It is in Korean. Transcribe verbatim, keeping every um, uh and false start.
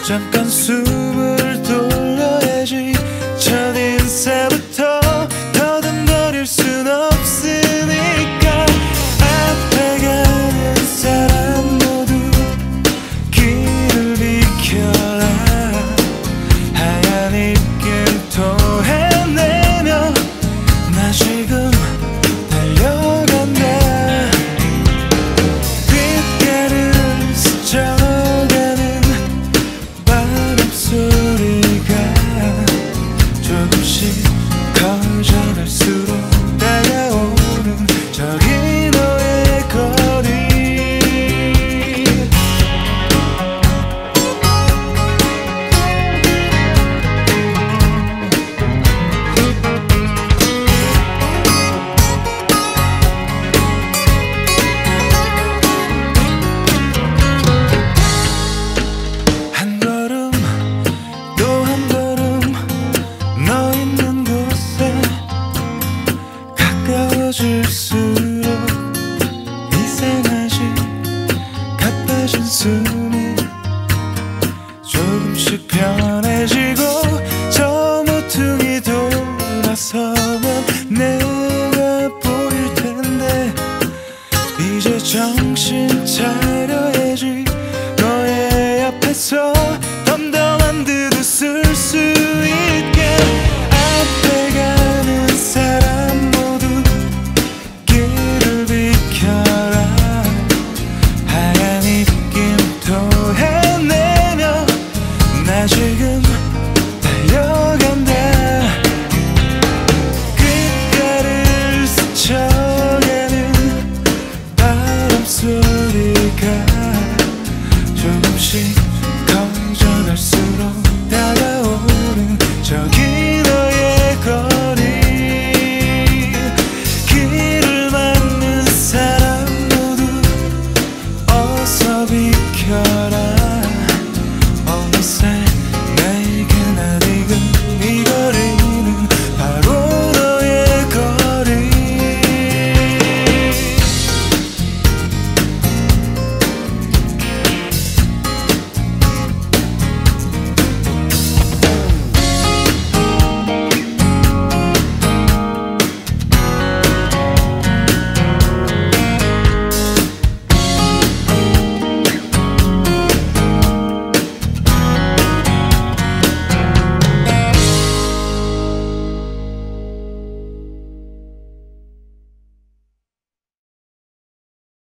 잠깐 숨을 돌려야지. 첫 인사부터 더듬거릴 순 없으니까 앞에 가는 사람 모두 길을 비켜라. 하얀 입김 토해내며 나 지금 달려간다. 귓가를 스쳐가는 바람소리가 조금씩 커져갈수록 다가오는 저기 너의 거리. 한 걸음 또 한 걸음 너 있는 곳에 가까워질수록 이상하지. 가빠진 숨이 조금씩 편해지고 저 모퉁이 돌아서면 내가 보일 텐데 이제 정신 차려야지. 너의 앞에서 덤덤한 듯 웃을 수 있게 앞에 가는 사람 모두 길을 비켜라. 하얀 입김 토해내며 나 지금